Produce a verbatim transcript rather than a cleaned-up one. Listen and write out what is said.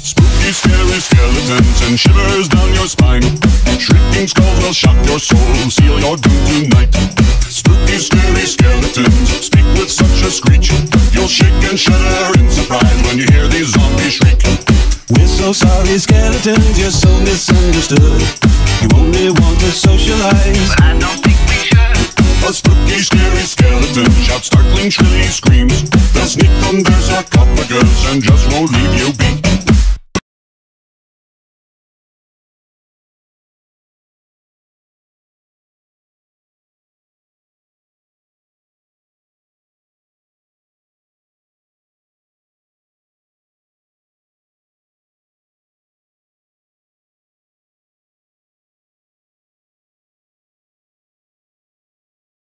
Spooky, scary skeletons and shivers down your spine. Shrieking skulls will shock your soul, seal your doom tonight. Spooky, scary skeletons speak with such a screech. You'll shake and shudder in surprise when you hear these zombies shriek. We're so sorry, skeletons, you're so misunderstood. You only want to socialize, but I don't think we should. A spooky, scary skeleton shouts startling, shrilly screams. They'll sneak under sarcophagus and just won't leave you be.